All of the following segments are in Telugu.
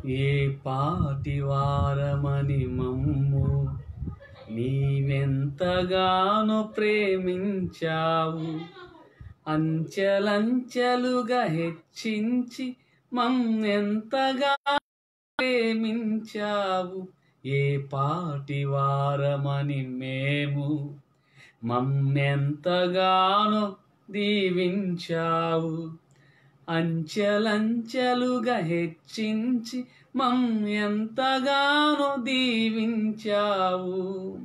ఏ పాటి వారమని మమ్ము నీవెంతగానో ప్రేమించావు, అంచెలంచెలుగా హెచ్చించి మమ్మెంతగా ప్రేమించావు. ఏ పాటి వారమని మేము మమ్మెంతగానో దీవించావు, అంచెలంచెలుగా హెచ్చించి ఎంతగానో దీవించావు.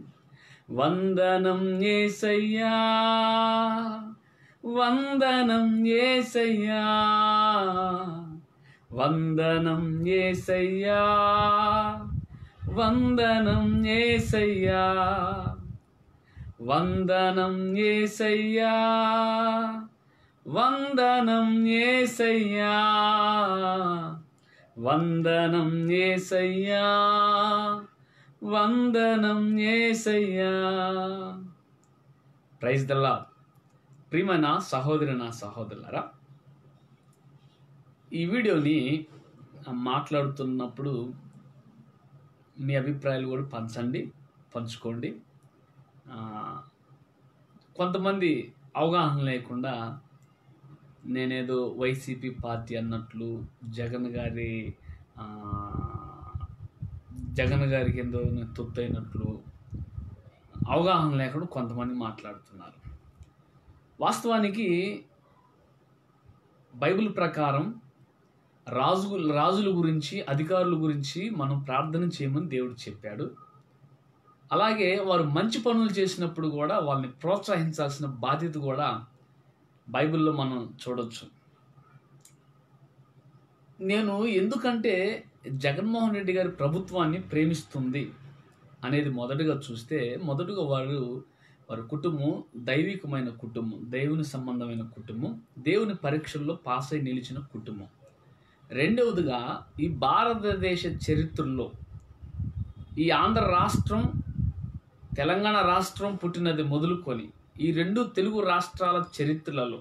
వందనం యేసయ్యా, వందనం యేసయ్యా, వందనం యేసయ్యా, వందనం యేసయ్యా, వందనం యేసయ్యా, వందనం యేసయ్యా, వందనం యేసయ్యా, వందనం యేసయ్యా. Praise the lord. ప్రియమైన సహోదరులారా, ఈ వీడియోని మాట్లాడుతున్నప్పుడు మీ అభిప్రాయాలు కూడా పంచుకోండి. కొంతమంది అవగాహన లేకుండా నేనేదో వైసీపీ పార్టీ అన్నట్లు జగన్ గారికి ఏదో తొత్తైనట్లు అవగాహన లేకుండా కొంతమంది మాట్లాడుతున్నారు. వాస్తవానికి బైబిల్ ప్రకారం రాజుల గురించి, అధికారుల గురించి మనం ప్రార్థన చేయమని దేవుడు చెప్పాడు. అలాగే వారు మంచి పనులు చేసినప్పుడు కూడా వాళ్ళని ప్రోత్సహించాల్సిన బాధ్యత కూడా బైబిల్లో మనం చూడొచ్చు. నేను ఎందుకంటే జగన్మోహన్ రెడ్డి గారి ప్రభుత్వాన్ని ప్రేమిస్తుంది అనేది మొదటగా చూస్తే, మొదటగా వారి కుటుంబం దైవికమైన కుటుంబం, దేవుని సంబంధమైన కుటుంబం, దేవుని పరీక్షల్లో పాస్ అయి నిలిచిన కుటుంబం. రెండవదిగా ఈ భారతదేశ చరిత్రలో ఈ ఆంధ్ర రాష్ట్రం, తెలంగాణ రాష్ట్రం పుట్టినది మొదలుకొని ఈ రెండు తెలుగు రాష్ట్రాల చరిత్రలలో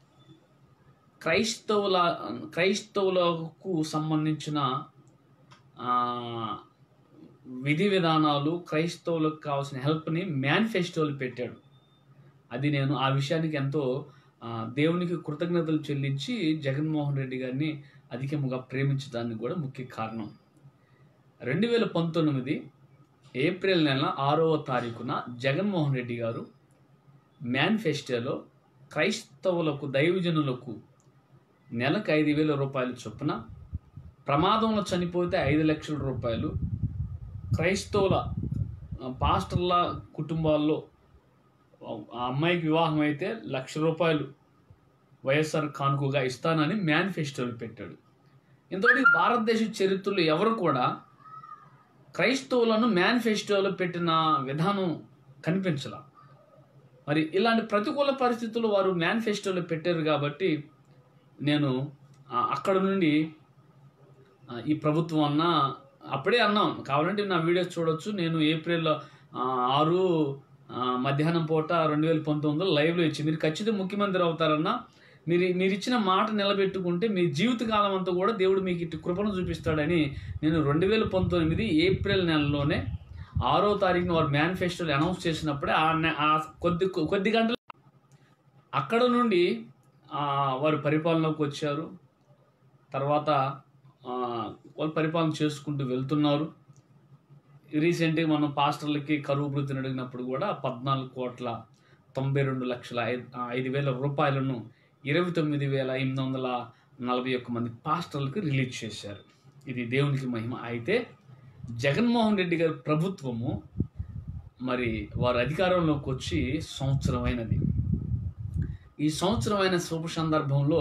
క్రైస్తవులకు సంబంధించిన విధి విధానాలు, క్రైస్తవులకు కావాల్సిన హెల్ప్ని మేనిఫెస్టోలు పెట్టాడు. అది నేను ఆ విషయానికి ఎంతో దేవునికి కృతజ్ఞతలు చెల్లించి జగన్మోహన్ రెడ్డి గారిని అధికముగా ప్రేమించడానికి కూడా ముఖ్య కారణం. 2019 ఏప్రిల్ నెల 6వ తారీఖున జగన్మోహన్ రెడ్డి గారు మేనిఫెస్టోలో క్రైస్తవులకు, దైవజనులకు నెలకు 5,000 రూపాయలు చొప్పున, ప్రమాదంలో చనిపోతే 5 లక్షల రూపాయలు, క్రైస్తవుల పాస్టర్ల కుటుంబాల్లో ఆ అమ్మాయికి వివాహం అయితే 1,00,000 రూపాయలు వైఎస్ఆర్ కానుకగా ఇస్తానని మేనిఫెస్టోలు పెట్టాడు. ఇంతవరకు భారతదేశ చరిత్రలో ఎవరు కూడా క్రైస్తవులను మేనిఫెస్టోలో పెట్టిన విధానం కనిపించాల. మరి ఇలాంటి ప్రతికూల పరిస్థితులు వారు మేనిఫెస్టోలో పెట్టారు కాబట్టి నేను అక్కడ నుండి ఈ ప్రభుత్వం అప్పుడే అన్నాం, కావాలంటే నా వీడియోస్ చూడొచ్చు. నేను ఏప్రిల్ 6 మధ్యాహ్నం పూట 2019 లైవ్లో ఇచ్చి, మీరు ఖచ్చితంగా ముఖ్యమంత్రి అవుతారన్నా, మీరు ఇచ్చిన మాట నిలబెట్టుకుంటే మీ జీవితకాలం అంతా కూడా దేవుడు మీకు ఇటు కృపను చూపిస్తాడని నేను 2019 ఏప్రిల్ నెలలోనే 6వ తారీఖున వారు మేనిఫెస్టోలు అనౌన్స్ చేసినప్పుడే కొద్ది గంటలు అక్కడ నుండి వారు పరిపాలనలోకి వచ్చారు. తర్వాత వాళ్ళు పరిపాలన చేసుకుంటూ వెళ్తున్నారు. రీసెంట్గా మనం పాస్టర్లకి కరువు భృతిని అడిగినప్పుడు కూడా 14,92,05,000 రూపాయలను 29,841 మంది పాస్టర్లకు రిలీజ్ చేశారు. ఇది దేవునికి మహిమ. అయితే జగన్మోహన్ రెడ్డి గారి ప్రభుత్వము మరి వారు అధికారంలోకి వచ్చి సంవత్సరమైనది. ఈ సంవత్సరమైన శుభ సందర్భంలో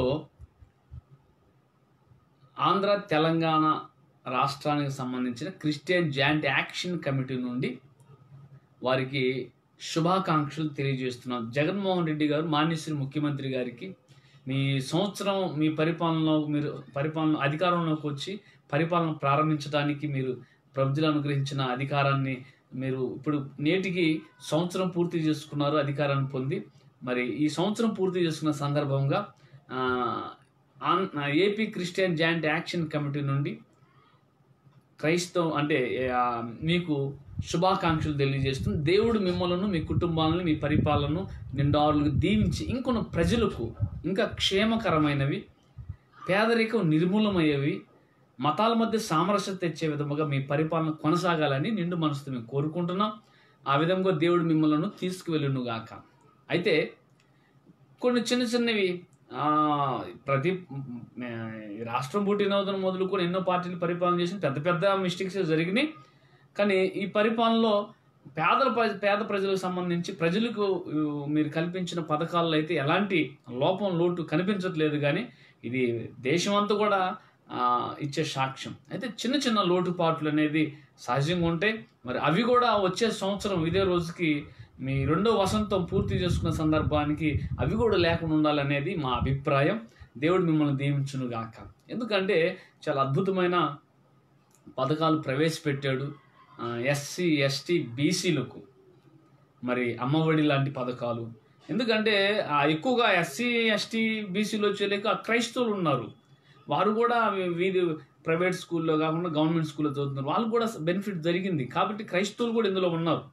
ఆంధ్ర, తెలంగాణ రాష్ట్రానికి సంబంధించిన క్రిస్టియన్ జాయింట్ యాక్షన్ కమిటీ నుండి వారికి శుభాకాంక్షలు తెలియజేస్తున్నాం. జగన్మోహన్ రెడ్డి గారు, మాన్యశ్రీ ముఖ్యమంత్రి గారికి, మీ సంవత్సరం మీ పరిపాలన అధికారంలోకి వచ్చి పరిపాలన ప్రారంభించడానికి మీరు ప్రజలు అనుగ్రహించిన అధికారాన్ని మీరు ఇప్పుడు నేటికి సంవత్సరం పూర్తి చేసుకున్నారు అధికారాన్ని పొంది. మరి ఈ సంవత్సరం పూర్తి చేసుకున్న సందర్భంగా AP Christian joint action committee నుండి అంటే మీకు శుభాకాంక్షలు తెలియజేస్తుంది. దేవుడు మిమ్మల్ని, మీ కుటుంబాలను, మీ పరిపాలనను నిండారులుగా దీవించి ఇంకొన్ని ప్రజలకు ఇంకా క్షేమకరమైనవి, పేదరికం నిర్మూలమయ్యేవి, మతాల మధ్య సామరస్యత తెచ్చే విధముగా మీ పరిపాలన కొనసాగాలని నిండు మనసుతో మేము కోరుకుంటున్నాం. ఆ విధంగా దేవుడు మిమ్మల్ని తీసుకువెళ్ళునుగాక. అయితే కొన్ని చిన్న చిన్నవి ప్రతి రాష్ట్రం పుట్టినవతను మొదలుకొని ఎన్నో పార్టీలు పరిపాలన చేసిన పెద్ద పెద్ద మిస్టేక్స్ జరిగినాయి. కానీ ఈ పరిపాలనలో పేద ప్రజలకు సంబంధించి ప్రజలకు మీరు కల్పించిన పథకాల్లో అయితే ఎలాంటి లోటు కనిపించట్లేదు. కానీ ఇది దేశమంతా కూడా ఇచ్చే సాక్ష్యం. అయితే చిన్న చిన్న లోటుపాట్లు అనేది సహజంగా ఉంటాయి. మరి అవి కూడా వచ్చే సంవత్సరం ఇదే రోజుకి మీ 2వ వసంతం పూర్తి చేసుకున్న సందర్భానికి అవి కూడా లేకుండా ఉండాలనేది మా అభిప్రాయం. దేవుడు మిమ్మల్ని దీవించునుగాక. ఎందుకంటే చాలా అద్భుతమైన పథకాలు ప్రవేశపెట్టాడు. ఎస్సీ, ఎస్టీ, బీసీలకు మరి అమ్మఒడి లాంటి పథకాలు. ఎందుకంటే ఎక్కువగా ఎస్సీ, ఎస్టీ, బీసీలు వచ్చేలేక క్రైస్తవులు ఉన్నారు. వారు కూడా వీధి ప్రైవేట్ స్కూల్లో కాకుండా గవర్నమెంట్ స్కూల్లో చదువుతున్నారు. వాళ్ళు కూడా బెనిఫిట్ జరిగింది. కాబట్టి క్రైస్తవులు కూడా ఇందులో ఉన్నారు.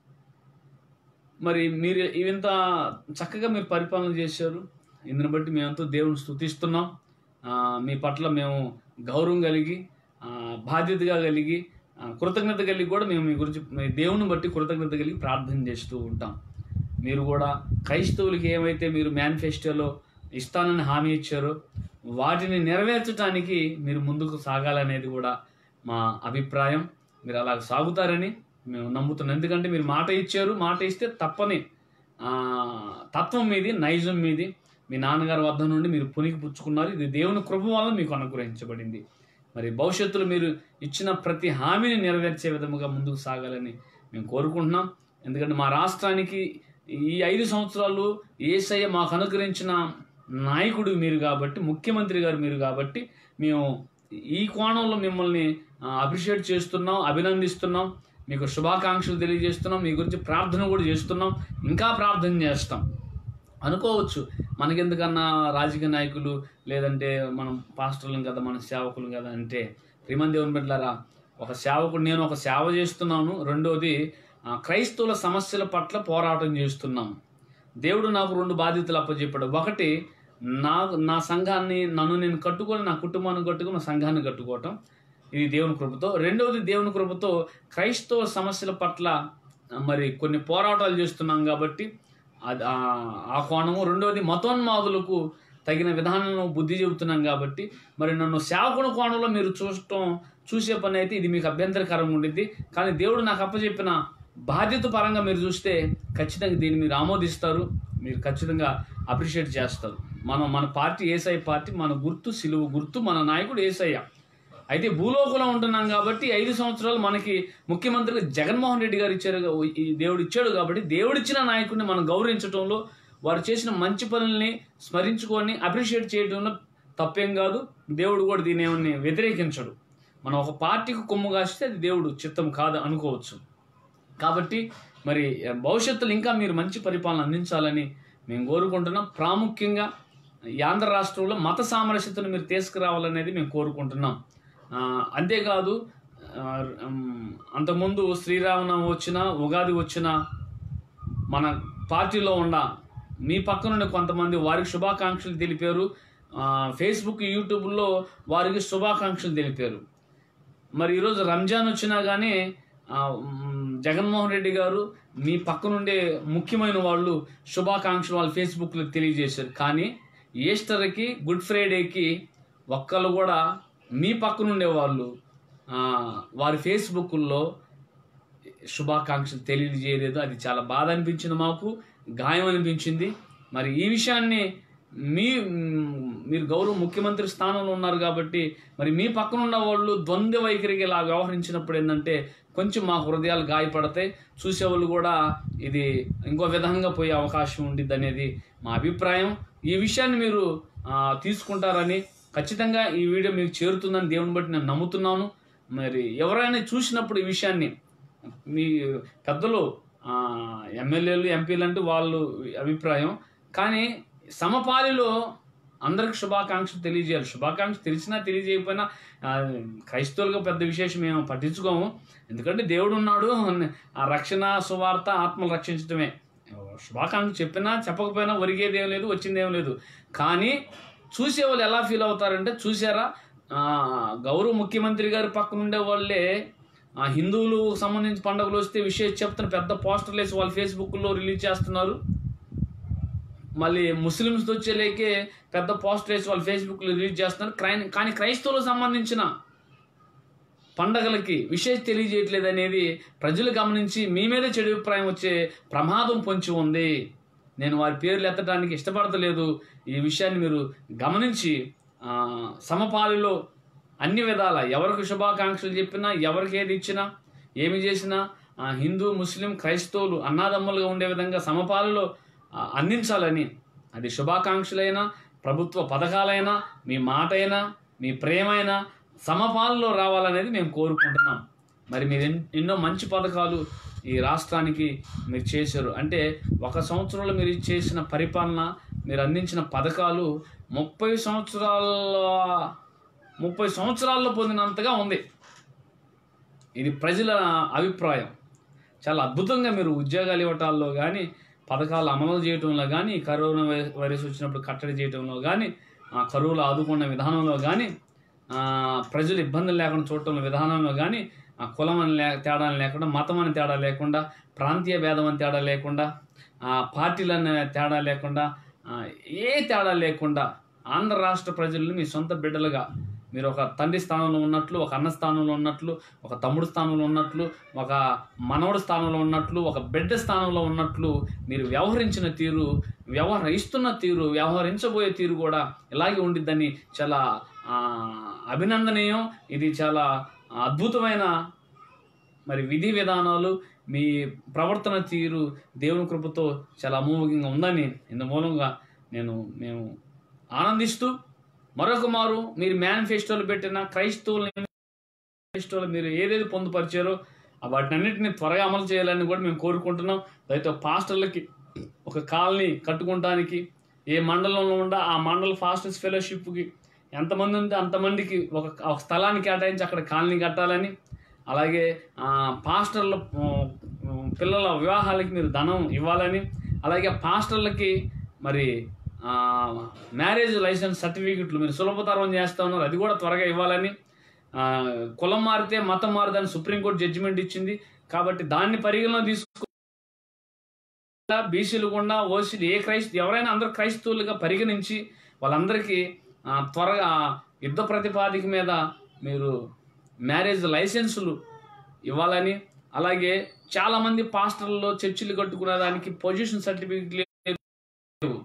మరి మీరు ఇంత చక్కగా మీరు పరిపాలన చేశారు. ఇందుని బట్టి మేమంతా దేవుని స్తుతిస్తున్నాం. మీ పట్ల మేము గౌరవం కలిగి, బాధ్యతగా కలిగి, కృతజ్ఞత కలిగి కూడా మేము మీ గురించి దేవుని బట్టి కృతజ్ఞత కలిగి ప్రార్థన చేస్తూ ఉంటాం. మీరు కూడా క్రైస్తవులకి ఏమైతే మీరు మేనిఫెస్టోలో ఇస్తానని హామీ ఇచ్చారో వాటిని నెరవేర్చడానికి మీరు ముందుకు సాగాలనేది కూడా మా అభిప్రాయం. మీరు అలా సాగుతారని మేము నమ్ముతున్నాం. ఎందుకంటే మీరు మాట ఇచ్చారు. మాట ఇస్తే తప్పని తత్వం మీది, నైజం మీది మీ నాన్నగారి వద్ద నుండి మీరు పునికి పుచ్చుకున్నారు. ఇది దేవుని కృప వల్ల మీకు అనుగ్రహించబడింది. మరి భవిష్యత్తులో మీరు ఇచ్చిన ప్రతి హామీని నెరవేర్చే విధముగా ముందుకు సాగాలని మేము కోరుకుంటున్నాం. ఎందుకంటే మా రాష్ట్రానికి ఈ 5 సంవత్సరాలు యేసయ్య మాకు అనుగ్రహించిన నాయకుడు మీరు కాబట్టి, ముఖ్యమంత్రి గారు మీరు కాబట్టి మేము ఈ కోణంలో మిమ్మల్ని అప్రిషియేట్ చేస్తున్నాం, అభినందిస్తున్నాం, మీకు శుభాకాంక్షలు తెలియజేస్తున్నాం, మీ గురించి ప్రార్థన కూడా చేస్తున్నాం, ఇంకా ప్రార్థన చేస్తాం. అనుకోవచ్చు మనకెందుకన్నా రాజకీయ నాయకులు లేదంటే మనం పాస్టర్లం కదా, మన సేవకులు కదా అంటే, ప్రియమైన దేవుని బిడ్డలారా, ఒక సేవకుడు నేను ఒక సేవ చేస్తున్నాను. రెండోది క్రైస్తవుల సమస్యల పట్ల పోరాటం చేస్తున్నాం. దేవుడు నాకు 2 బాధ్యతలు అప్పచెప్పాడు. ఒకటి నా సంఘాన్ని నన్ను నేను కట్టుకొని, నా కుటుంబాన్ని కట్టుకొని, నా సంఘాన్ని కట్టుకోవటం, ఇది దేవుని కృపతో. రెండవది దేవుని కృపతో క్రైస్తవ సమస్యల పట్ల మరి కొన్ని పోరాటాలు చేస్తున్నాం కాబట్టి ఆ కోణము. రెండవది మతోన్మాదులకు తగిన విధానంలో బుద్ధి చెబుతున్నాం కాబట్టి మరి నన్ను సేవకుని కోణంలో మీరు చూసే పని అయితే ఇది మీకు అభ్యంతరకరంగా ఉండిద్ది. కానీ దేవుడు నాకు అప్పచెప్పిన బాధ్యత పరంగా మీరు చూస్తే ఖచ్చితంగా దీన్ని మీరు ఆమోదిస్తారు, మీరు ఖచ్చితంగా అప్రిషియేట్ చేస్తారు. మన పార్టీ యేసయ్య పార్టీ, మన గుర్తు సిలువ గుర్తు, మన నాయకుడు యేసయ్య. అయితే భూలోకంలో ఉంటున్నాం కాబట్టి 5 సంవత్సరాలు మనకి ముఖ్యమంత్రిగా జగన్మోహన్ రెడ్డి గారు ఇచ్చారు, దేవుడు ఇచ్చాడు. కాబట్టి దేవుడిచ్చిన నాయకుడిని మనం గౌరవించడంలో, వారు చేసిన మంచి పనుల్ని స్మరించుకొని అప్రిషియేట్ చేయడంలో తప్పేం కాదు. దేవుడు కూడా దీన్ని ఏమని వ్యతిరేకించడు. మనం ఒక పార్టీకి కొమ్ము కాస్తే అది దేవుడు చిత్తం కాదు అనుకోవచ్చు. కాబట్టి మరి భవిష్యత్తులో ఇంకా మీరు మంచి పరిపాలన అందించాలని మేము కోరుకుంటున్నాం. ప్రాముఖ్యంగా ఈ ఆంధ్ర రాష్ట్రంలో మత సామరస్యతను మీరు తీసుకురావాలనేది మేము కోరుకుంటున్నాం. అంతేకాదు, అంతకుముందు శ్రీరామనవమి వచ్చినా, ఉగాది వచ్చినా మన పార్టీలో మీ పక్క నుండి కొంతమంది వారికి శుభాకాంక్షలు తెలిపారు. ఫేస్బుక్, యూట్యూబ్లో వారికి శుభాకాంక్షలు తెలిపారు. మరి ఈరోజు రంజాన్ వచ్చినా కానీ జగన్మోహన్ రెడ్డి గారు మీ పక్క నుండే ముఖ్యమైన వాళ్ళు శుభాకాంక్షలు వాళ్ళు ఫేస్బుక్లో తెలియజేశారు. కానీ ఈస్టర్కి, గుడ్ ఫ్రైడేకి ఒక్కళ్ళు కూడా మీ పక్కన ఉండేవాళ్ళు వారి ఫేస్బుక్లో శుభాకాంక్షలు తెలియజేయలేదు. అది చాలా బాధ అనిపించింది, మాకు గాయం అనిపించింది. మరి ఈ విషయాన్ని మీరు గౌరవ ముఖ్యమంత్రి స్థానంలో ఉన్నారు కాబట్టి మరి మీ పక్కన ఉన్న వాళ్ళు ద్వంద్వ వైఖరికి ఇలా వ్యవహరించినప్పుడు ఏంటంటే కొంచెం మా హృదయాలు గాయపడతాయి. చూసేవాళ్ళు కూడా ఇది ఇంకో విధంగా పోయే అవకాశం ఉండిద్ది అనేది మా అభిప్రాయం. ఈ విషయాన్ని మీరు తీసుకుంటారని, ఖచ్చితంగా ఈ వీడియో మీకు చేరుతుందని దేవుని బట్టి నేను నమ్ముతున్నాను. మరి ఎవరైనా చూసినప్పుడు ఈ విషయాన్ని, మీ పెద్దలు ఎమ్మెల్యేలు, ఎంపీలు అంటే వాళ్ళు అభిప్రాయం, కానీ సమపాలిలో అందరికి శుభాకాంక్షలు తెలియజేయాలి. శుభాకాంక్షలు తెలిసినా తెలియజేయకపోయినా క్రైస్తవులుగా పెద్ద విశేషం మేము పట్టించుకోము. ఎందుకంటే దేవుడు ఉన్నాడు, ఆ రక్షణ సువార్త ఆత్మలు రక్షించడమే. శుభాకాంక్షలు చెప్పినా చెప్పకపోయినా ఒరిగేదేం లేదు, వచ్చిందేం లేదు. కానీ చూసేవాళ్ళు ఎలా ఫీల్ అవుతారంటే, చూసారా గౌరవ ముఖ్యమంత్రి గారి పక్కన ఉండే వాళ్ళే హిందువులు సంబంధించి పండుగలు వస్తే విషయం చెప్తున్న పెద్ద పోస్టర్లు వేసి వాళ్ళు ఫేస్బుక్లో రిలీజ్ చేస్తున్నారు. మళ్ళీ ముస్లిమ్స్ వచ్చేలేకే పెద్ద పోస్టర్ వేసి వాళ్ళు ఫేస్బుక్లో రిలీజ్ చేస్తున్నారు. కానీ క్రైస్తవులకు సంబంధించిన పండగలకి విశేష తెలియజేయట్లేదు అనేది ప్రజలు గమనించి మీ మీదే చెడు అభిప్రాయం వచ్చే ప్రమాదం పొంచి ఉంది. నేను వారి పేర్లు ఎత్తడానికి ఇష్టపడతలేదు. ఈ విషయాన్ని మీరు గమనించి సమపాలిలో అన్ని విధాల ఎవరికి శుభాకాంక్షలు చెప్పినా, ఎవరికి ఏది ఇచ్చినా, ఏమి చేసినా హిందూ ముస్లిం క్రైస్తవులు అన్నాదమ్ములుగా ఉండే విధంగా సమపాలిలో అందించాలని, అది శుభాకాంక్షలైనా ప్రభుత్వ పథకాలైనా మీ మాట అయినా మీ ప్రేమైనా సమపాలలో రావాలనేది మేము కోరుకుంటున్నాం. మరి మీరు ఎన్నో మంచి పథకాలు ఈ రాష్ట్రానికి మీరు చేశారు. అంటే 1 సంవత్సరంలో మీరు చేసిన పరిపాలన, మీరు అందించిన పథకాలు 30 సంవత్సరాల్లో పొందినంతగా ఉంది. ఇది ప్రజల అభిప్రాయం. చాలా అద్భుతంగా మీరు ఉద్యోగాలు ఇవ్వటాల్లో కానీ, పథకాలు అమలు చేయడంలో కానీ, కరోనా వైరస్ వచ్చినప్పుడు కట్టడి చేయడంలో కానీ, కరువులు ఆదుకున్న విధానంలో కానీ, ప్రజలు ఇబ్బందులు లేకుండా చూడటంలో విధానంలో కానీ, కులం అని తేడా లేకుండా, మతం అని తేడా లేకుండా, ప్రాంతీయ భేదం అని తేడా లేకుండా, పార్టీలనే తేడా లేకుండా, ఏ తేడా లేకుండా ఆంధ్ర రాష్ట్ర ప్రజల్ని మీ సొంత బిడ్డలుగా మీరు ఒక తండ్రి స్థానంలో ఉన్నట్లు, ఒక అన్న స్థానంలో ఉన్నట్లు, ఒక తమ్ముడు స్థానంలో ఉన్నట్లు, ఒక మనవడు స్థానంలో ఉన్నట్లు, ఒక బిడ్డ స్థానంలో ఉన్నట్లు మీరు వ్యవహరించిన తీరు, వ్యవహరిస్తున్న తీరు, వ్యవహరించబోయే తీరు కూడా ఇలాగే ఉండిద్దని చాలా అభినందనీయం. ఇది చాలా అద్భుతమైన మరి విధి విధానాలు, మీ ప్రవర్తన తీరు దేవుని కృపతో చాలా అమోఘంగా ఉందని ఇందు మూలంగా మేము ఆనందిస్తూ, మరొక మారు మీరు మేనిఫెస్టోలు పెట్టిన క్రైస్తవులు మీరు ఏదేది పొందుపరిచారో వాటినన్నింటినీ త్వరగా అమలు చేయాలని కూడా మేము కోరుకుంటున్నాం. దయతో పాస్టర్లకి ఒక కాలనీ కట్టుకోవడానికి, ఏ మండలంలో ఉండా ఆ మండల ఫాస్టర్స్ ఫెలోషిప్కి ఎంతమంది ఉంటే అంతమందికి ఒక స్థలాన్ని కేటాయించి అక్కడ కాలనీ కట్టాలని, అలాగే పాస్టర్ల పిల్లల వివాహాలకి మీరు ధనం ఇవ్వాలని, అలాగే పాస్టర్లకి మరి మ్యారేజ్ లైసెన్స్ సర్టిఫికెట్లు మీరు సులభతరం చేస్తూ ఉన్నారు, అది కూడా త్వరగా ఇవ్వాలని, కులం మారితే మతం మారదని సుప్రీంకోర్టు జడ్జిమెంట్ ఇచ్చింది. కాబట్టి దాన్ని పరిగణలో తీసుకు బీసీలు కూడా ఓసీలు ఎవరైనా అందరూ క్రైస్తవులుగా పరిగణించి వాళ్ళందరికీ త్వరగా యుద్ధ ప్రతిపాదిక మీద మీరు మ్యారేజ్ లైసెన్సులు ఇవ్వాలని, అలాగే చాలామంది పాస్టర్లలో చర్చిలు కట్టుకునే దానికి పొజిషన్ సర్టిఫికెట్లు లేవు.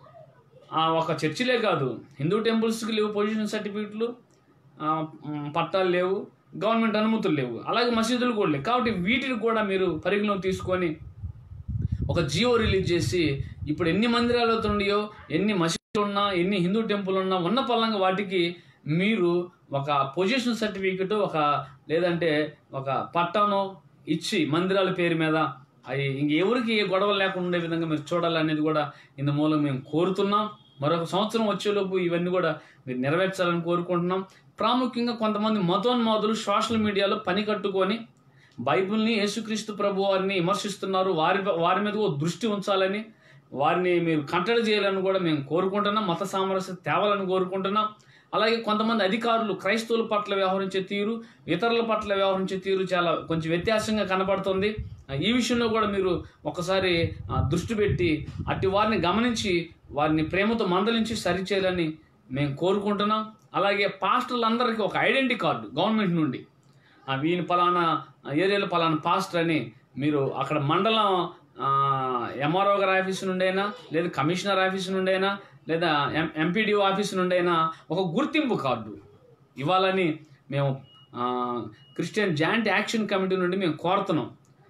ఒక చర్చిలే కాదు, హిందూ టెంపుల్స్కి లేవు పొజిషన్ సర్టిఫికెట్లు, పట్టాలు లేవు, గవర్నమెంట్ అనుమతులు లేవు, అలాగే మసీదులు కూడా లేవు. కాబట్టి వీటిని కూడా మీరు పరిగణలోకి తీసుకొని ఒక జియో రిలీజ్ చేసి, ఇప్పుడు ఎన్ని మందిరాలు అవుతున్నాయో, ఎన్ని మసీదులు ఉన్నా, ఎన్ని హిందూ టెంపుల్ ఉన్నా, ఉన్న పల్లంగా వాటికి మీరు ఒక పొజిషన్ సర్టిఫికెట్ లేదంటే ఒక పట్టాను ఇచ్చి మందిరాల పేరు మీద అవి ఇంకెవరికి ఏ గొడవలు లేకుండా ఉండే విధంగా మీరు చూడాలనేది కూడా ఇందు మూలం మేము కోరుతున్నాం. మరొక సంవత్సరం వచ్చేలోపు ఇవన్నీ కూడా మీరు నెరవేర్చాలని కోరుకుంటున్నాం. ప్రాముఖ్యంగా కొంతమంది మతోన్మాదులు సోషల్ మీడియాలో పని కట్టుకొని బైబిల్ని, యేసుక్రీస్తు ప్రభు వారిని విమర్శిస్తున్నారు. వారి మీద దృష్టి ఉంచాలని, వారిని మీరు కట్టడి చేయాలని కూడా మేము కోరుకుంటున్నాం. మత సామరస్యం తేవాలని కోరుకుంటున్నాం. అలాగే కొంతమంది అధికారులు క్రైస్తవుల పట్ల వ్యవహరించే తీరు, ఇతరుల పట్ల వ్యవహరించే తీరు చాలా కొంచెం వ్యత్యాసంగా కనబడుతుంది. ఈ విషయంలో కూడా మీరు ఒకసారి దృష్టి పెట్టి అట్టి వారిని గమనించి వారిని ప్రేమతో మందలించి సరిచేయాలని మేము కోరుకుంటున్నాం. అలాగే పాస్టర్లందరికీ ఒక ఐడెంటిటీ కార్డు గవర్నమెంట్ నుండి, వీని పలానా ఏరియాలో పలానా పాస్టర్ అని మీరు అక్కడ మండలం ఎంఆర్ఓ గారి ఆఫీసు నుండైనా, లేదా కమిషనర్ ఆఫీసు నుండైనా, లేదా ఎంపీడీఓ ఆఫీసు నుండైనా ఒక గుర్తింపు కార్డు ఇవ్వాలని మేము క్రిస్టియన్ జాయింట్ యాక్షన్ కమిటీ నుండి మేము కోరుతున్నాం.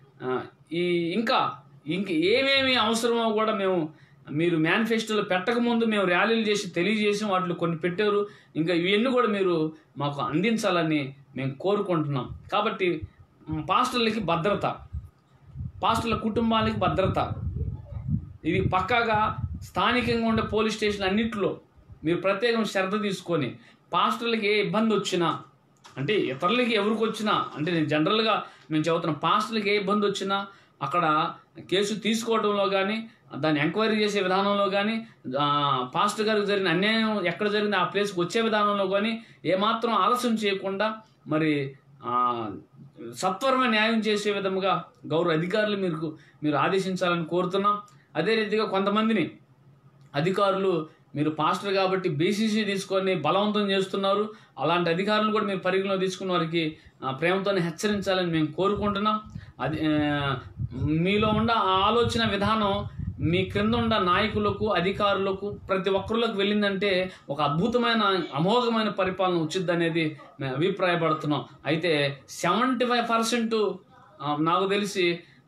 ఇంకా ఏమేమి అవసరమో కూడా మీరు మేనిఫెస్టోలో పెట్టకముందు మేము ర్యాలీలు చేసి తెలియజేసి వాటిలో కొన్ని పెట్టారు. ఇంకా ఇవన్నీ కూడా మీరు మాకు అందించాలని మేము కోరుకుంటున్నాం. కాబట్టి పాస్టర్లకి భద్రత, పాస్టర్ల కుటుంబాలకి భద్రత, ఇది పక్కాగా స్థానికంగా ఉండే పోలీస్ స్టేషన్ అన్నింటిలో మీరు ప్రత్యేకం శ్రద్ధ తీసుకొని పాస్టర్లకి ఏ ఇబ్బంది వచ్చినా, అంటే ఇతరులకి ఎవరికి వచ్చినా, అంటే నేను జనరల్గా మేము చెబుతున్నాం, పాస్టర్లకి ఏ ఇబ్బంది వచ్చినా అక్కడ కేసు తీసుకోవడంలో కానీ, దాన్ని ఎంక్వైరీ చేసే విధానంలో కానీ, పాస్టర్ గారికి జరిగిన అన్యాయం ఎక్కడ జరిగింది ఆ ప్లేస్కి వచ్చే విధానంలో కానీ ఏమాత్రం ఆలస్యం చేయకుండా మరి సత్వరమైన న్యాయం చేసే విధముగా గౌరవ అధికారులు మీరు ఆదేశించాలని కోరుతున్నాం. అదే రీతిగా కొంతమందిని అధికారులు మీరు పాస్టర్ కాబట్టి బీసీసీ తీసుకొని బలవంతం చేస్తున్నారు. అలాంటి అధికారులు కూడా మీరు పరిగణలో తీసుకున్న వారికి ప్రేమతోనే హెచ్చరించాలని మేము కోరుకుంటున్నాం. అది మీలో ఉన్న ఆ ఆలోచన విధానం మీ క్రింద ఉన్న నాయకులకు, అధికారులకు, ప్రతి ఒక్కరికి వెళ్ళిందంటే ఒక అద్భుతమైన అమోఘమైన పరిపాలన వచ్చింది అనేది మేము అభిప్రాయపడుతున్నాం. అయితే 75% నాకు తెలిసి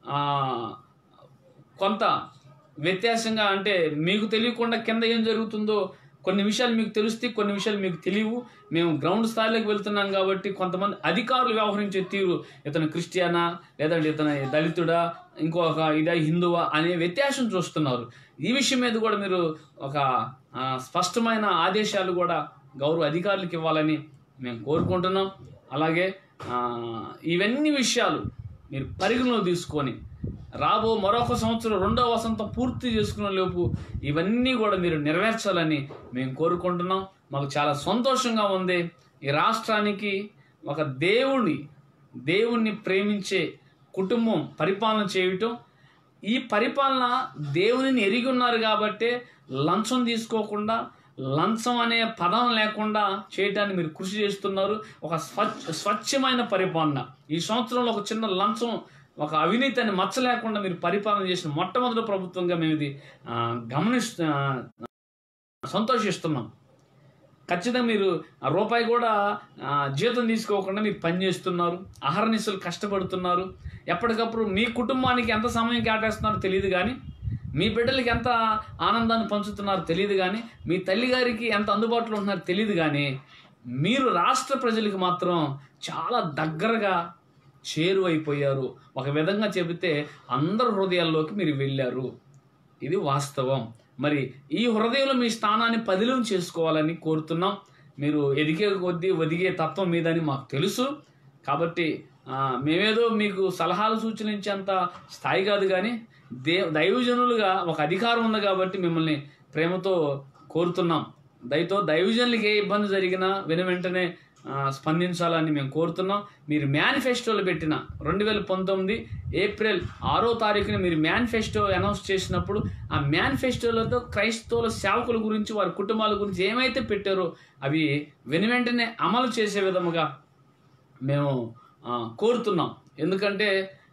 కొంత వ్యత్యాసంగా, అంటే మీకు తెలియకుండా కింద ఏం జరుగుతుందో కొన్ని విషయాలు మీకు తెలుస్తాయి, కొన్ని విషయాలు మీకు తెలియవు. మేము గ్రౌండ్ స్థాయిలోకి వెళ్తున్నాం కాబట్టి కొంతమంది అధికారులు వ్యవహరించే తీరు, ఇతను క్రిస్టియనా లేదంటే ఇతను దళితుడా, ఇంకొక ఇదా హిందువా అనే వ్యత్యాసం చూస్తున్నారు. ఈ విషయం మీద కూడా మీరు ఒక స్పష్టమైన ఆదేశాలు కూడా గౌరవ అధికారులకు ఇవ్వాలని మేము కోరుకుంటున్నాం. అలాగే ఇవన్నీ విషయాలు మీరు పరిగణలో తీసుకొని రాబో మరొక సంవత్సరం 2వ వసంతం పూర్తి చేసుకునే లోపు ఇవన్నీ కూడా మీరు నెరవేర్చాలని మేము కోరుకుంటున్నాం. మాకు చాలా సంతోషంగా ఉంది. ఈ రాష్ట్రానికి ఒక దేవుణ్ణి ప్రేమించే కుటుంబం పరిపాలన చేయటం, ఈ పరిపాలన దేవునిని ఎరిగి ఉన్నారు కాబట్టి లంచం తీసుకోకుండా, లంచం అనే పదం లేకుండా చేయటాన్ని మీరు కృషి చేస్తున్నారు. ఒక స్వచ్ఛమైన పరిపాలన. ఈ సంవత్సరంలో ఒక చిన్న లంచం, ఒక అవినీతిని మచ్చ లేకుండా మీరు పరిపాలన చేసిన మొట్టమొదటి ప్రభుత్వంగా మేము ఇది సంతోషిస్తున్నాం. ఖచ్చితంగా మీరు రూపాయి కూడా జీతం తీసుకోకుండా మీరు పనిచేస్తున్నారు, అహర్నిశలు కష్టపడుతున్నారు. ఎప్పటికప్పుడు మీ కుటుంబానికి ఎంత సమయం కేటాయిస్తున్నారో తెలియదు కానీ, మీ బిడ్డలకి ఎంత ఆనందాన్ని పంచుతున్నారో తెలియదు కానీ, మీ తల్లిగారికి ఎంత అందుబాటులో ఉంటున్నారో తెలియదు కానీ, మీరు రాష్ట్ర ప్రజలకు మాత్రం చాలా దగ్గరగా చేరువైపోయారు. ఒక విధంగా చెబితే అందరి హృదయాల్లోకి మీరు వెళ్ళారు. ఇది వాస్తవం. మరి ఈ హృదయంలో మీ స్థానాన్ని పదిలం చేసుకోవాలని కోరుతున్నాం. మీరు ఎదిగే కొద్దీ ఒదిగే తత్వం మీదని మాకు తెలుసు. కాబట్టి మేమేదో మీకు సలహాలు సూచనించేంత స్థాయి కాదు కానీ దైవజనులుగా ఒక అధికారం ఉంది కాబట్టి మిమ్మల్ని ప్రేమతో కోరుతున్నాం. దైవజనులకి ఏ ఇబ్బంది జరిగినా వెంటనే స్పందించాలని మేము కోరుతున్నాం. మీరు మేనిఫెస్టోలో పెట్టిన 2019 ఏప్రిల్ 6వ తారీఖున మీరు మేనిఫెస్టో అనౌన్స్ చేసినప్పుడు ఆ మేనిఫెస్టోలతో క్రైస్తవుల సేవకుల గురించి, వారి కుటుంబాల గురించి ఏమైతే పెట్టారో అవి వెంటనే అమలు చేసే విధముగా మేము కోరుతున్నాం. ఎందుకంటే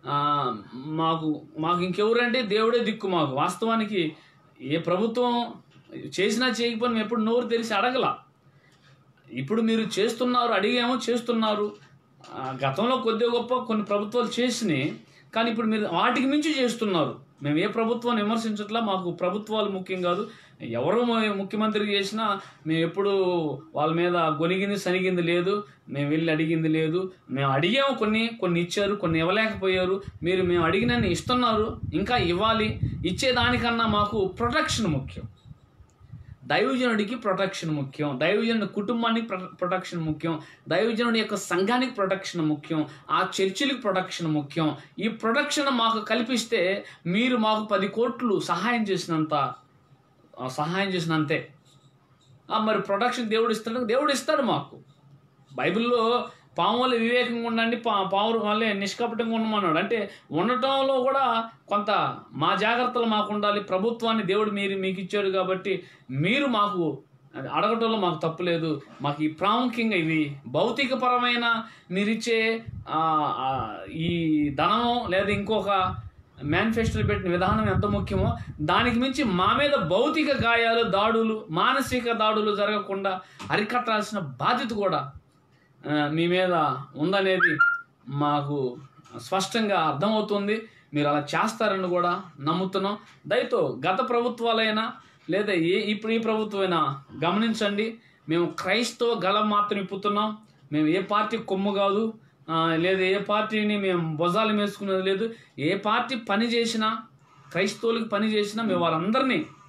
మాకు ఇంకెవరంటే దేవుడే దిక్కు. మాకు వాస్తవానికి ఏ ప్రభుత్వం చేసినా చేయకపోయినా మేము ఎప్పుడు నోరు తెరిచి అడగల. ఇప్పుడు మీరు చేస్తున్నారు, అడిగామో చేస్తున్నారు. గతంలో కొద్దిగా గొప్ప కొన్ని ప్రభుత్వాలు చేసినాయి, కానీ ఇప్పుడు మీరు వాటికి మించి చేస్తున్నారు. మేము ఏ ప్రభుత్వాన్ని విమర్శించట్లా. మాకు ప్రభుత్వాలు ముఖ్యం కాదు. ఎవరు ముఖ్యమంత్రి చేసినా మేము ఎప్పుడు వాళ్ళ మీద గొనిగింది సనిగింది లేదు, మేము వెళ్ళి అడిగింది లేదు. మేము అడిగాము, కొన్ని ఇచ్చారు, కొన్ని ఇవ్వలేకపోయారు. మేము అడిగినన్ని ఇస్తున్నారు, ఇంకా ఇవ్వాలి. ఇచ్చేదానికన్నా మాకు ప్రొటెక్షన్ ముఖ్యం. దైవజనుడికి ప్రొటెక్షన్ ముఖ్యం, దైవజనుడి కుటుంబానికి ప్రొటెక్షన్ ముఖ్యం, దైవజనుడి యొక్క సంఘానికి ప్రొటెక్షన్ ముఖ్యం, ఆ చర్చిలకు ప్రొటెక్షన్ ముఖ్యం. ఈ ప్రొటెక్షన్ మాకు కల్పిస్తే మీరు మాకు 10 కోట్లు సహాయం చేసినంతే. మరి ప్రొటెక్షన్ దేవుడు ఇస్తాడు మాకు. బైబిల్లో పాము వల్ల వివేకంగా ఉండండి, పాము వల్లే నిష్కపటంగా ఉండమన్నాడు. అంటే ఉండటంలో కూడా కొంత మా జాగ్రత్తలు మాకు ఉండాలి. ప్రభుత్వాన్ని దేవుడు మీకు ఇచ్చాడు కాబట్టి మీరు మాకు అడగటంలో మాకు తప్పు లేదు. మాకు ఈ ప్రాముఖ్యంగా ఇవి భౌతికపరమైన మీరిచ్చే ఈ ధనము లేదా ఇంకొక మేనిఫెస్టోలో పెట్టిన విధానం ఎంత ముఖ్యమో దానికి మించి మా మీద భౌతిక గాయాలు, దాడులు, మానసిక దాడులు జరగకుండా అరికట్టాల్సిన బాధ్యత కూడా మీ మీద ఉందనేది మాకు స్పష్టంగా అర్థమవుతుంది. మీరు అలా చేస్తారని కూడా నమ్ముతున్నాం. దయతో గత ప్రభుత్వాలైనా లేదా ఇప్పుడు ఈ ప్రభుత్వమైనా గమనించండి. మేము క్రైస్తవ గలం మాత్రం ఇప్పుతున్నాం. మేము ఏ పార్టీ కొమ్ము కాదు, లేదా ఏ పార్టీని మేము భుజాలు వేసుకునేది లేదు. ఏ పార్టీ పని చేసినా, క్రైస్తవులకి పని చేసినా మేము వారందరినీ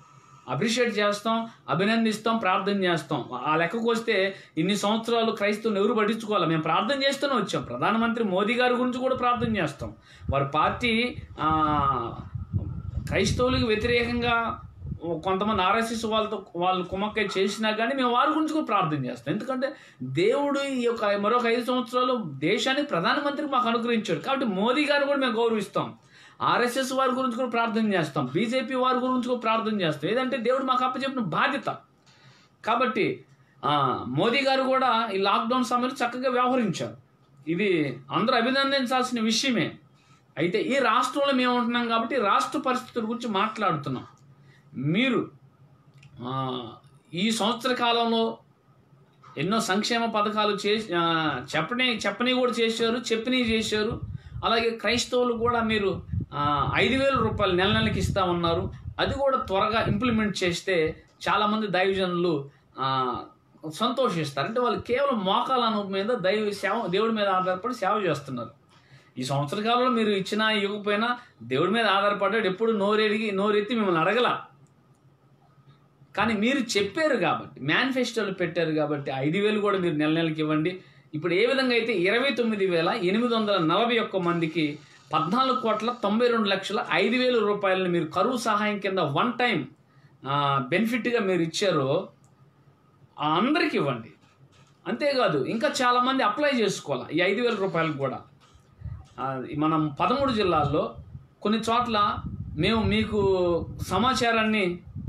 అప్రిషియేట్ చేస్తాం, అభినందిస్తాం, ప్రార్థన చేస్తాం. ఆ లెక్కకు వస్తే ఇన్ని సంవత్సరాలు క్రైస్తవులు ఎవరు పట్టించుకోవాలి, మేము ప్రార్థన చేస్తూనే వచ్చాం. ప్రధానమంత్రి మోదీ గారి గురించి కూడా ప్రార్థన చేస్తాం. వారి పార్టీ క్రైస్తవులకు వ్యతిరేకంగా కొంతమంది ఆర్ఎస్ఎస్ వాళ్ళు కుమ్మక్కై చేసినా కానీ మేము వారి గురించి కూడా ప్రార్థన చేస్తాం. ఎందుకంటే దేవుడు ఈ యొక్క మరొక 5 సంవత్సరాలు దేశానికి ప్రధానమంత్రికి మాకు అనుగ్రహించాడు. కాబట్టి మోదీ గారు కూడా మేము గౌరవిస్తాం. ఆర్ఎస్ఎస్ వారి గురించి కూడా ప్రార్థన చేస్తాం, బీజేపీ వారి గురించి కూడా ప్రార్థన చేస్తాం. ఏదంటే దేవుడు మాకు అప్పచెప్పిన బాధ్యత. కాబట్టి మోదీ గారు కూడా ఈ లాక్డౌన్ సమయంలో చక్కగా వ్యవహరించారు. ఇది అందరూ అభినందించాల్సిన విషయమే. అయితే ఈ రాష్ట్రంలో మేము ఉంటున్నాం కాబట్టి రాష్ట్ర పరిస్థితుల గురించి మాట్లాడుతున్నాం. మీరు ఈ సంవత్సర కాలంలో ఎన్నో సంక్షేమ పథకాలు చెప్పని కూడా చేశారు, చెప్పినవి చేశారు. అలాగే క్రైస్తవులు కూడా మీరు 5,000 రూపాయలు నెల నెలకి ఇస్తా ఉన్నారు. అది కూడా త్వరగా ఇంప్లిమెంట్ చేస్తే చాలామంది దైవజనులు సంతోషిస్తారు. అంటే వాళ్ళు కేవలం మోకాల అనుభవం మీద దేవుడి మీద ఆధారపడి సేవ చేస్తున్నారు. ఈ సంవత్సర కాలంలో మీరు ఇచ్చినా ఇవ్వకపోయినా దేవుడి మీద ఆధారపడ్డాడు. ఎప్పుడు నోరెత్తి మిమ్మల్ని అడగల. కానీ మీరు చెప్పారు కాబట్టి, మేనిఫెస్టోలు పెట్టారు కాబట్టి 5,000 కూడా మీరు నెల నెలకి ఇవ్వండి. ఇప్పుడు ఏ విధంగా అయితే 29,841 మందికి 14,92,05,000 రూపాయలని మీరు కరువు సహాయం కింద వన్ టైం బెనిఫిట్గా మీరు ఇచ్చారో అందరికి ఇవ్వండి. అంతేకాదు ఇంకా చాలామంది అప్లై చేసుకోవాలి ఈ 5,000 రూపాయలకు కూడా. మనం 13 జిల్లాల్లో కొన్ని చోట్ల మేము మీకు సమాచారాన్ని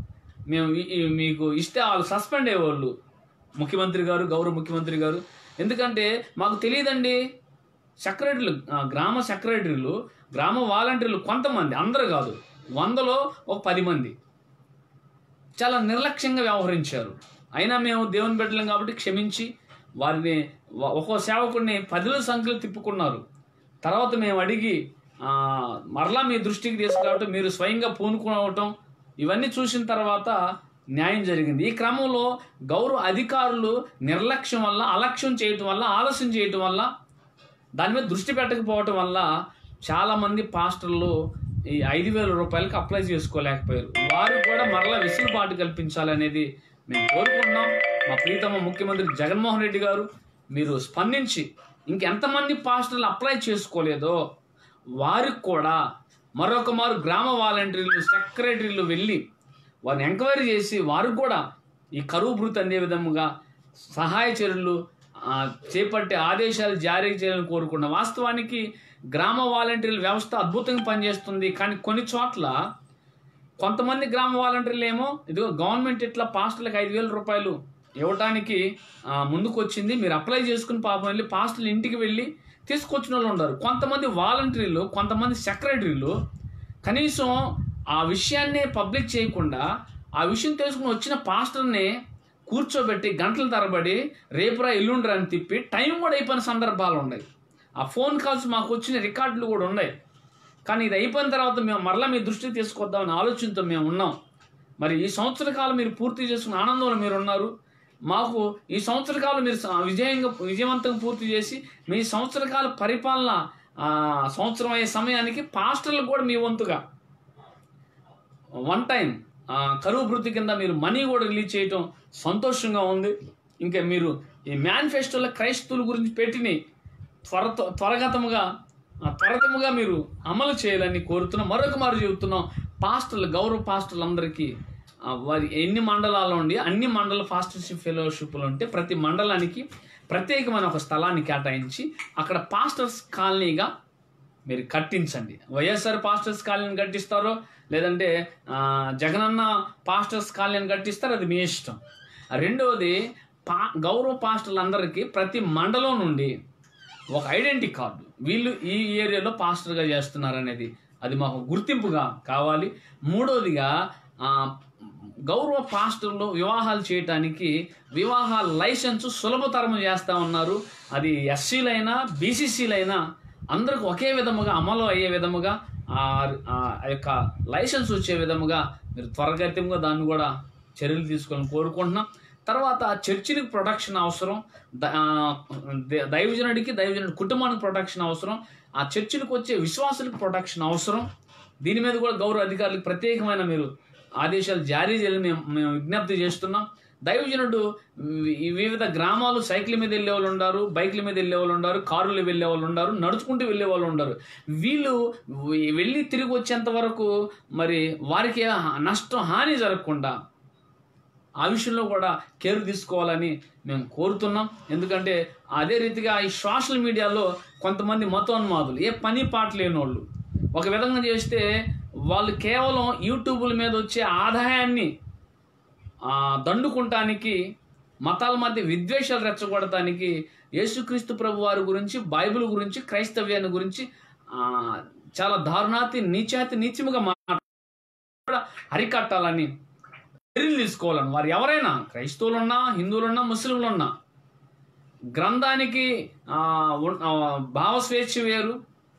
మీకు ఇస్తే వాళ్ళు సస్పెండ్ అయ్యేవాళ్ళు, ముఖ్యమంత్రి గారు, గౌరవ ముఖ్యమంత్రి గారు. ఎందుకంటే మాకు తెలియదండి, సెక్రటరీలు, గ్రామ సెక్రటరీలు, గ్రామ వాలంటీర్లు కొంతమంది, అందరూ కాదు, 100లో ఒక 10 మంది చాలా నిర్లక్ష్యంగా వ్యవహరించారు. అయినా మేము దేవుని బిడ్డలం కాబట్టి క్షమించి వారిని ఒక్కో సేవకుడిని 10ల సంఖ్యలో తిప్పుకున్నారు. తర్వాత మేము అడిగి మరలా మీ దృష్టికి తీసుకురావటం, మీరు స్వయంగా పూనుకోవటం, ఇవన్నీ చూసిన తర్వాత న్యాయం జరిగింది. ఈ క్రమంలో గౌరవ అధికారులు నిర్లక్ష్యం వల్ల, అలక్ష్యం చేయటం వల్ల, ఆలస్యం చేయటం వల్ల, దాని మీద దృష్టి పెట్టకపోవటం వల్ల చాలామంది పాస్టర్లు ఈ 5,000 రూపాయలకి అప్లై చేసుకోలేకపోయారు. వారు కూడా మరలా వెసులుబాటు కల్పించాలనేది మేము కోరుకుంటున్నాం. మా ప్రీతమ ముఖ్యమంత్రి జగన్మోహన్ రెడ్డి గారు మీరు స్పందించి ఇంకెంతమంది పాస్టర్లు అప్లై చేసుకోలేదో వారికి కూడా మరొక మారు గ్రామ వాలంటీర్లు, సెక్రటరీలు వెళ్ళి వారిని ఎంక్వైరీ చేసి వారికి కూడా ఈ కరువు భృతి అందే విధముగా సహాయ చర్యలు చేపట్టే ఆదేశాలు జారీ చేయాలని కోరుకున్నాం. వాస్తవానికి గ్రామ వాలంటీర్ల వ్యవస్థ అద్భుతంగా పనిచేస్తుంది. కానీ కొన్ని చోట్ల కొంతమంది గ్రామ వాలంటీర్లు ఏమో ఇదిగో గవర్నమెంట్ ఇట్లా పాస్టర్లకు 5,000 రూపాయలు ఇవ్వటానికి ముందుకు వచ్చింది, మీరు అప్లై చేసుకుని పాపం వెళ్ళి పాస్టర్లు ఇంటికి వెళ్ళి తీసుకొచ్చిన వాళ్ళు ఉన్నారు. కొంతమంది వాలంటీర్లు, కొంతమంది సెక్రటరీలు కనీసం ఆ విషయాన్నే పబ్లిక్ చేయకుండా ఆ విషయం తెలుసుకుని వచ్చిన పాస్టర్ని కూర్చోబెట్టి గంటల తరబడి రేపురా ఎల్లుండ్రా అని తిప్పి టైం కూడా అయిపోయిన సందర్భాలు ఉన్నాయి. ఆ ఫోన్ కాల్స్ మాకు వచ్చిన రికార్డులు కూడా ఉన్నాయి. కానీ ఇది అయిపోయిన తర్వాత మేము మరలా మీ దృష్టికి తీసుకొద్దామని ఆలోచనతో మేము ఉన్నాం. మరి ఈ సంవత్సర కాలం మీరు పూర్తి చేసుకున్న ఆనందంలో మీరు ఉన్నారు. మాకు ఈ సంవత్సర కాలం మీరు విజయవంతంగా పూర్తి చేసి మీ సంవత్సర కాల పరిపాలన సంవత్సరం అయ్యే సమయానికి పాస్టర్లు కూడా మీ వంతుగా వన్ టైం కరువు భృతి కింద మీరు మనీ కూడా రిలీజ్ చేయటం సంతోషంగా ఉంది. ఇంకా మీరు ఈ మేనిఫెస్టోలో క్రైస్తవుల గురించి పెట్టిని త్వరితముగా మీరు అమలు చేయాలని కోరుతున్నాం. మరొక మారు చెబుతున్నాం, పాస్టర్లు, గౌరవ పాస్టర్లు అందరికీ వారి ఎన్ని మండలాలు ఉండి అన్ని మండల పాస్టర్షిప్ ఫెలోషిప్లు ఉంటే ప్రతి మండలానికి ప్రత్యేకమైన ఒక స్థలాన్ని కేటాయించి అక్కడ పాస్టర్స్ కాలనీగా మీరు కట్టించండి. వైఎస్ఆర్ పాస్టర్స్ కాలనీని కట్టిస్తారో లేదంటే జగనన్న పాస్టర్స్ కాలనీని కట్టిస్తారో అది మీ ఇష్టం. రెండవది, గౌరవ పాస్టర్లందరికీ ప్రతి మండలం నుండి ఒక ఐడెంటిటీ కార్డు, వీళ్ళు ఈ ఏరియాలో పాస్టర్గా చేస్తున్నారనేది అది మాకు గుర్తింపుగా కావాలి. మూడవదిగా గౌరవ పాస్టర్లు వివాహాలు చేయటానికి వివాహాల లైసెన్సు సులభతరం చేస్తూ ఉన్నారు. అది ఎస్సీలైనా బీసీసీలైనా అందరికి ఒకే విధముగా అమలు అయ్యే విధముగా ఆ యొక్క లైసెన్స్ వచ్చే విధముగా మీరు త్వరగతిగా దాన్ని కూడా చర్యలు తీసుకోవాలని కోరుకుంటున్నాం. తర్వాత చర్చిలకు ప్రొటెక్షన్ అవసరం, దైవజనుడి కుటుంబానికి ప్రొటెక్షన్ అవసరం, ఆ చర్చిలకు వచ్చే విశ్వాసులకు ప్రొటెక్షన్ అవసరం. దీని మీద కూడా గౌరవ అధికారులకు ప్రత్యేకమైన మీరు ఆదేశాలు జారీ చేయాలని మేము విజ్ఞప్తి చేస్తున్నాం. దైవజనుడు వివిధ గ్రామాలు సైకిల్ మీద వెళ్ళే వాళ్ళు ఉన్నారు, బైక్ల మీద వెళ్ళే వాళ్ళు ఉన్నారు, కారులు వెళ్ళే వాళ్ళు ఉన్నారు, నడుచుకుంటూ వెళ్ళే వాళ్ళు ఉన్నారు. వీళ్ళు వెళ్ళి తిరిగి వచ్చేంత వరకు మరి వారికి నష్టం, హాని జరగకుండా ఆ విషయంలో కూడా కేర్ తీసుకోవాలని మేము కోరుతున్నాం. ఎందుకంటే అదే రీతిగా ఈ సోషల్ మీడియాలో కొంతమంది మతోన్మాదులు, ఏ పని పాట లేని వాళ్ళు ఒక విధంగా చేస్తే వాళ్ళు కేవలం యూట్యూబ్ల మీద వచ్చే ఆదాయాన్ని దండుకుంటానికి, మతాల మధ్య విద్వేషాలు రెచ్చగొడటానికి యేసుక్రీస్తు ప్రభు వారి గురించి, బైబిల్ గురించి, క్రైస్తవ్యాన్ని గురించి చాలా దారుణాతి నీచముగా మాట్లాడ అరికట్టాలని చర్యలు తీసుకోవాలని వారు ఎవరైనా క్రైస్తవులున్నా, హిందువులున్నా, ముస్లింలున్నా గ్రంథానికి భావస్వేచ్ఛ వేరు,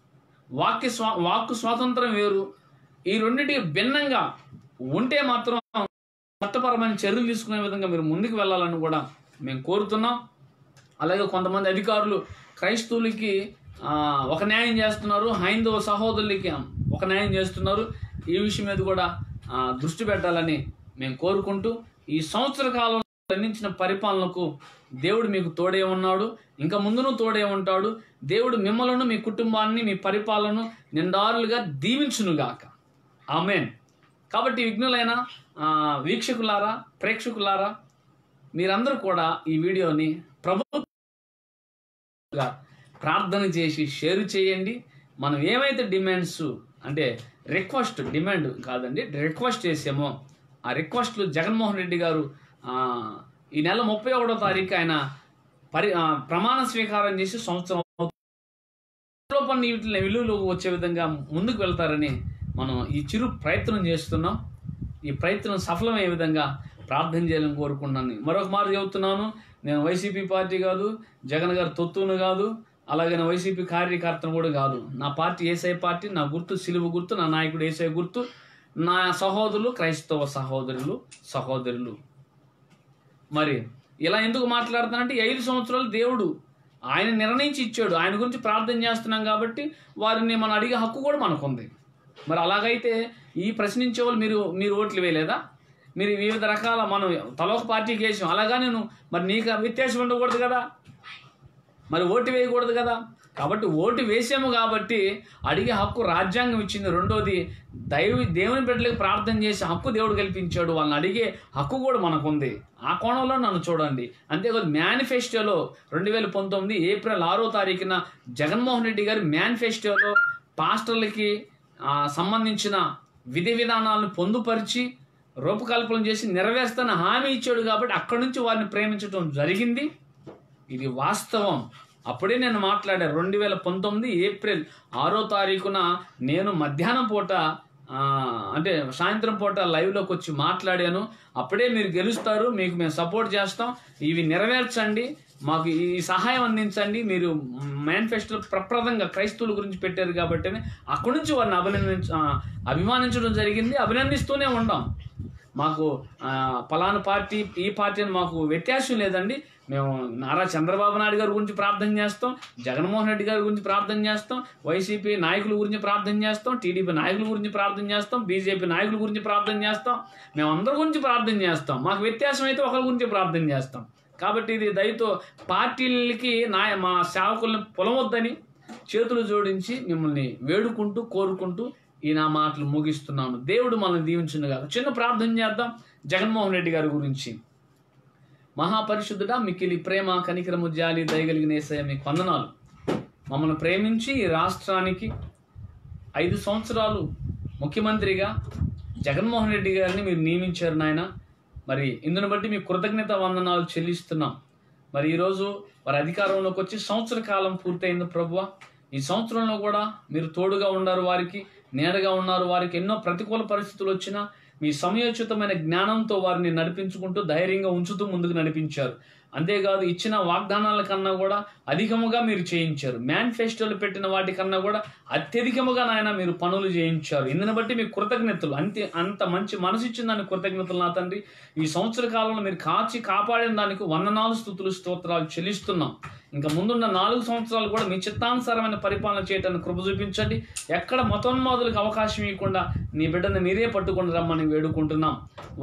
వాక్కు స్వాతంత్రం వేరు. ఈ రెండింటికి భిన్నంగా ఉంటే మాత్రం చట్టపరమైన చర్యలు తీసుకునే విధంగా మీరు ముందుకు వెళ్ళాలని కూడా మేము కోరుతున్నాం. అలాగే కొంతమంది అధికారులు క్రైస్తవులకి ఒక న్యాయం చేస్తున్నారు, హైందవ సహోదరులకి ఒక న్యాయం చేస్తున్నారు. ఈ విషయం మీద కూడా దృష్టి పెట్టాలని మేము కోరుకుంటూ, ఈ సంవత్సర కాలంలో అందించిన పరిపాలనకు దేవుడు మీకు తోడే ఉన్నాడు, ఇంకా ముందును తోడే ఉంటాడు. దేవుడు మిమ్మలను, మీ కుటుంబాన్ని, మీ పరిపాలనను నిండారులుగా దీవించునుగాక. ఆమేన్. కాబట్టి విఘ్నులైన వీక్షకులారా, ప్రేక్షకులారా, మీరందరూ కూడా ఈ వీడియోని ప్రభుత్వంగా ప్రార్థన చేసి షేర్ చేయండి. మనం ఏమైతే డిమాండ్స్, అంటే రిక్వెస్ట్, డిమాండ్ కాదండి, రిక్వెస్ట్ చేసామో ఆ రిక్వెస్ట్లు జగన్మోహన్ రెడ్డి గారు ఈ నెల 31వ తారీఖు ఆయన ప్రమాణ స్వీకారం చేసి సంవత్సరం పని వీటిని విలువలోకి వచ్చే విధంగా ముందుకు వెళ్తారని మనం ఈ చిరు ప్రయత్నం చేస్తున్నాం. ఈ ప్రయత్నం సఫలమయ్యే విధంగా ప్రార్థన చేయాలని కోరుకుంటున్నాను. మరొక మాట చెబుతున్నాను, నేను వైసీపీ పార్టీ కాదు, జగన్ గారు తొత్తును కాదు, అలాగే నా వైసీపీ కార్యకర్తను కూడా కాదు. నా పార్టీ ఏసఐ పార్టీ, నా గుర్తు సిలువ గుర్తు, నా నాయకుడు ఏసఐ గుర్తు, నా సహోదరులు క్రైస్తవ సహోదరులు. మరి ఇలా ఎందుకు మాట్లాడుతానంటే 5 సంవత్సరాలు దేవుడు ఆయన నిర్ణయించి ఇచ్చాడు. ఆయన గురించి ప్రార్థన చేస్తున్నాం కాబట్టి వారిని మనం అడిగే హక్కు కూడా మనకుంది. మరి అలాగైతే ఈ ప్రశ్నించే వాళ్ళు మీరు ఓట్లు వేయలేదా? మీరు వివిధ రకాల, మనం తలొక పార్టీకి వేసాం, అలాగా నేను మరి నీకు వ్యత్యాసం ఉండకూడదు కదా, మరి ఓటు వేయకూడదు కదా. కాబట్టి ఓటు వేసాము కాబట్టి అడిగే హక్కు రాజ్యాంగం ఇచ్చింది. రెండోది దేవుని బిడ్డలకు ప్రార్థన చేసే హక్కు దేవుడు కల్పించాడు, వాళ్ళని అడిగే హక్కు కూడా మనకుంది. ఆ కోణంలో నన్ను చూడండి. అంతేకాదు మేనిఫెస్టోలో 2019 ఏప్రిల్ 6వ తారీఖున జగన్మోహన్ రెడ్డి గారి మేనిఫెస్టోలో పాస్టర్లకి సంబంధించిన విధి విధానాలను పొందుపరిచి రూపకల్పన చేసి నెరవేర్స్తానని హామీ ఇచ్చాడు. కాబట్టి అక్కడి నుంచి వారిని ప్రేమించడం జరిగింది. ఇది వాస్తవం. అప్పుడే నేను మాట్లాడా. 2019 ఏప్రిల్ 6వ తారీఖున నేను మధ్యాహ్నం పూట అంటే సాయంత్రం పూట లైవ్లోకి వచ్చి మాట్లాడాను. అప్పుడే మీరు గెలుస్తారు, మీకు మేము సపోర్ట్ చేస్తాం, ఇవి నెరవేర్చండి, మాకు ఈ సహాయం అందించండి. మీరు మేనిఫెస్టో ప్రప్రదంగా క్రైస్తవుల గురించి పెట్టారు కాబట్టి అక్కడి నుంచి వారిని అభిమానించడం జరిగింది, అభినందిస్తూనే ఉంటాం. మాకు పలానా పార్టీ, ఈ పార్టీ అని మాకు వ్యత్యాసం లేదండి. మేము నారా చంద్రబాబు నాయుడు గారి గురించి ప్రార్థన చేస్తాం, జగన్మోహన్ రెడ్డి గారి గురించి ప్రార్థన చేస్తాం, వైసీపీ నాయకుల గురించి ప్రార్థన చేస్తాం, టీడీపీ నాయకుల గురించి ప్రార్థన చేస్తాం, బీజేపీ నాయకుల గురించి ప్రార్థన చేస్తాం, మేము అందరి గురించి ప్రార్థన చేస్తాం. మాకు వ్యత్యాసం అయితే ఒకరి గురించి ప్రార్థన చేస్తాం. కాబట్టి ఇది దయతో పార్టీలకి మా సేవకుల్ని పొలవద్దని చేతులు జోడించి మిమ్మల్ని వేడుకుంటూ కోరుకుంటూ ఈ నా మాటలు ముగిస్తున్నాను. దేవుడు మనల్ని దీవించునుగా. చిన్న ప్రార్థన చేద్దాం జగన్మోహన్ రెడ్డి గారి గురించి. మహాపరిశుద్ధుడా, మిక్కిలి ప్రేమ, కనికరము, జాలి, దయగలిగిన యేసయ్య మీకు వందనాలు. మమ్మల్ని ప్రేమించి ఈ రాష్ట్రానికి 5 సంవత్సరాలు ముఖ్యమంత్రిగా జగన్మోహన్ రెడ్డి గారిని మీరు నియమించారు నాయన. మరి ఇందును బట్టి మీ కృతజ్ఞత వందనాలు చెల్లిస్తున్నాం. మరి ఈరోజు వారి అధికారంలోకి వచ్చి సంవత్సర కాలం పూర్తయింది ప్రభువా. ఈ సంవత్సరంలో కూడా మీరు తోడుగా ఉన్నారు, వారికి నీడగా ఉన్నారు. వారికి ఎన్నో ప్రతికూల పరిస్థితులు వచ్చినా మీ సమయోచితమైన జ్ఞానంతో వారిని నడిపించుకుంటూ ధైర్యంగా ఉంచుతూ ముందుకు నడిపించారు. అంతేకాదు ఇచ్చిన వాగ్దానాల కన్నా కూడా అధికముగా మీరు చేయించారు. మేనిఫెస్టోలు పెట్టిన వాటికన్నా కూడా అత్యధికముగా నాయన మీరు పనులు చేయించారు. ఇందుని బట్టి మీకు కృతజ్ఞతలు. అంత మంచి మనసు ఇచ్చిన దానికి కృతజ్ఞతలు నా తండ్రి. ఈ సంవత్సర కాలంలో మీరు కాపాడిన దానికి వందనాలు, స్తుతులు, స్తోత్రాలు చెల్లిస్తున్నాం. ఇంకా ముందున్న 4 సంవత్సరాలు కూడా మీ చిత్తానుసారమైన పరిపాలన చేయడానికి కృప చూపించండి. ఎక్కడ మతోన్మాదులకు అవకాశం ఇవ్వకుండా నీ బిడ్డను మీరే పట్టుకొని రమ్మని వేడుకుంటున్నాం.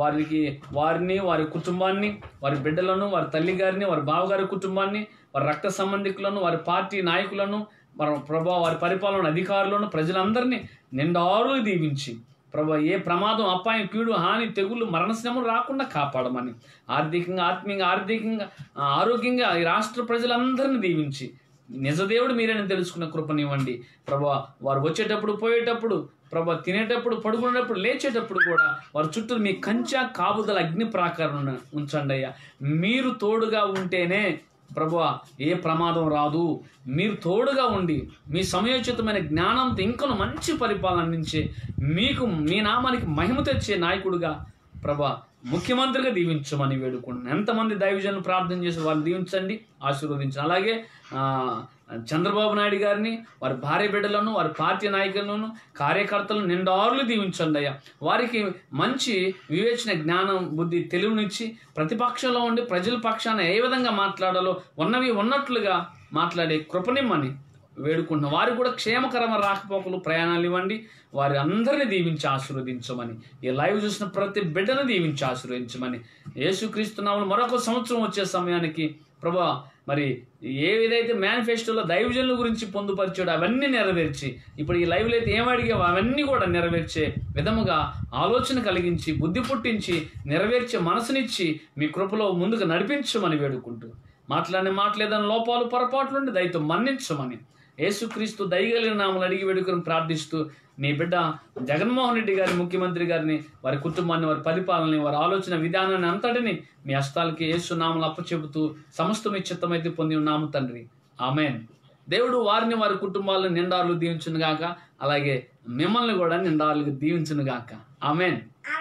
వారిని, వారి కుటుంబాన్ని, వారి బిడ్డలను, వారి తల్లి గారిని, వారి బావగారి కుటుంబాన్ని, వారి రక్త సంబంధికులను, వారి పార్టీ నాయకులను, ప్రభా వారి పరిపాలన అధికారులను, ప్రజలందరినీ నిండారు దీవించి ప్రభా ఏ ప్రమాదం, అపాయం, కీడు, హాని, తెగులు, మరణశ్రమలు రాకుండా కాపాడమని ఆర్థికంగా, ఆత్మీయంగా, ఆరోగ్యంగా ఈ రాష్ట్ర ప్రజలందరినీ దీవించి నిజదేవుడు మీరేని తెలుసుకున్న కృపనివ్వండి ప్రభా. వారు వచ్చేటప్పుడు, పోయేటప్పుడు ప్రభా, తినేటప్పుడు, పడుకునేటప్పుడు, లేచేటప్పుడు కూడా వారి చుట్టూ మీ కంచె కాపుదల అగ్ని ప్రాకారం ఉంచండి అయ్యా. మీరు తోడుగా ఉంటేనే ప్రభువా ఏ ప్రమాదం రాదు. మీరు తోడుగా ఉండి మీ సమయోచితమైన జ్ఞానంతో ఇంకను మంచి పరిపాలన అందించే మీకు మీ నామానికి మహిమ తెచ్చే నాయకుడిగా ప్రభా ముఖ్యమంత్రిగా దీవించమని వేడుకుంటున్నాను. ఎంతమంది దైవజనులు ప్రార్థన చేసి వారిని దీవించండి, ఆశీర్వదించండి. అలాగే చంద్రబాబు నాయుడు గారిని, వారి భార్య బిడ్డలను, వారి పార్టీ నాయకులను, కార్యకర్తలను నిండారులు దీవించండి అయ్యా. వారికి మంచి వివేచన, జ్ఞానం, బుద్ధి, తెలివినిచ్చి ప్రతిపక్షంలో ఉండి ప్రజల పక్షాన ఏ విధంగా మాట్లాడాలో ఉన్నవి ఉన్నట్లుగా మాట్లాడే కృపనిమ్మని వేడుకుంటున్నాం. వారికి కూడా క్షేమకరమైన రాకపోకలు, ప్రయాణాలు ఇవ్వండి. వారి అందరినీ దీవించి ఆశీర్వదించమని, ఈ లైవ్ చూసిన ప్రతి బిడ్డను దీవించి ఆశీర్వదించమని యేసుక్రీస్తు నామములో మరొక సంవత్సరం వచ్చే సమయానికి ప్రభా మరి ఏదైతే మేనిఫెస్టోలో దైవజనుల గురించి పొందుపరిచాడో అవన్నీ నెరవేర్చి, ఇప్పుడు ఈ లైవ్లో అయితే ఏం అడిగావో అవన్నీ కూడా నెరవేర్చే విధముగా ఆలోచన కలిగించి, బుద్ధి పుట్టించి, నెరవేర్చే మనసునిచ్చి మీ కృపలో ముందుకు నడిపించమని వేడుకుంటూ, మాట్లాడని లోపాలు, పొరపాట్లుండి దయతో మన్నించమని యేసుక్రీస్తు దయగలిగిన నామములో అడిగి వేడుకొని ప్రార్థిస్తూ నీ బిడ్డ జగన్మోహన్ రెడ్డి గారి, ముఖ్యమంత్రి గారిని, వారి కుటుంబాన్ని, వారి పరిపాలనని, వారి ఆలోచన విధానాన్ని అంతటిని మీ హస్తాలకి యేసు నామములో అప్పచెబుతూ సమస్తం మీ చిత్తమైతే పొంది ఉన్నాము తండ్రి. ఆమెన్. దేవుడు వారిని, వారి కుటుంబాలను నిండారులు దీవించును గాక. అలాగే మిమ్మల్ని కూడా నిండారులు దీవించును గాక. ఆమెన్.